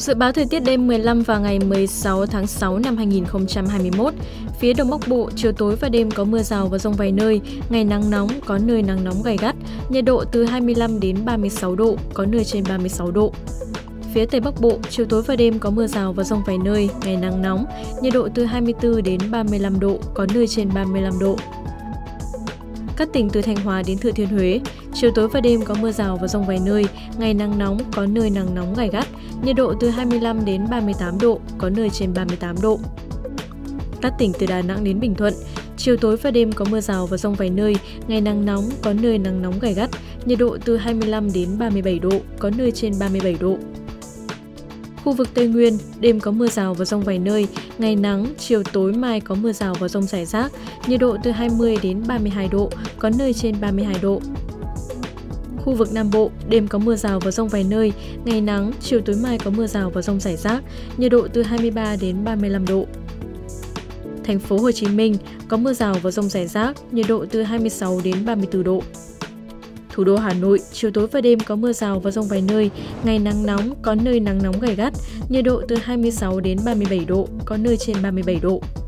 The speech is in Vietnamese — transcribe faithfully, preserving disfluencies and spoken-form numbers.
Dự báo thời tiết đêm mười lăm và ngày mười sáu tháng sáu năm hai nghìn không trăm hai mươi mốt. Phía Đông Bắc Bộ, chiều tối và đêm có mưa rào và dông vài nơi, ngày nắng nóng, có nơi nắng nóng gay gắt, nhiệt độ từ hai mươi lăm đến ba mươi sáu độ, có nơi trên ba mươi sáu độ. Phía Tây Bắc Bộ, chiều tối và đêm có mưa rào và dông vài nơi, ngày nắng nóng, nhiệt độ từ hai mươi tư đến ba mươi lăm độ, có nơi trên ba mươi lăm độ. Các tỉnh từ Thanh Hóa đến Thừa Thiên Huế, chiều tối và đêm có mưa rào và dông vài nơi, ngày nắng nóng, có nơi nắng nóng gay gắt, nhiệt độ từ hai mươi lăm đến ba mươi tám độ, có nơi trên ba mươi tám độ. Các tỉnh từ Đà Nẵng đến Bình Thuận, chiều tối và đêm có mưa rào và dông vài nơi, ngày nắng nóng, có nơi nắng nóng gay gắt, nhiệt độ từ hai mươi lăm đến ba mươi bảy độ, có nơi trên ba mươi bảy độ. Khu vực Tây Nguyên, đêm có mưa rào và dông vài nơi, ngày nắng, chiều tối mai có mưa rào và dông rải rác, nhiệt độ từ hai mươi đến ba mươi hai độ, có nơi trên ba mươi hai độ. Khu vực Nam Bộ, đêm có mưa rào và dông vài nơi, ngày nắng, chiều tối mai có mưa rào và dông rải rác, nhiệt độ từ hai mươi ba đến ba mươi lăm độ. Thành phố Hồ Chí Minh có mưa rào và dông rải rác, nhiệt độ từ hai mươi sáu đến ba mươi tư độ. Thủ đô Hà Nội, chiều tối và đêm có mưa rào và dông vài nơi, ngày nắng nóng, có nơi nắng nóng gay gắt, nhiệt độ từ hai mươi sáu đến ba mươi bảy độ, có nơi trên ba mươi bảy độ.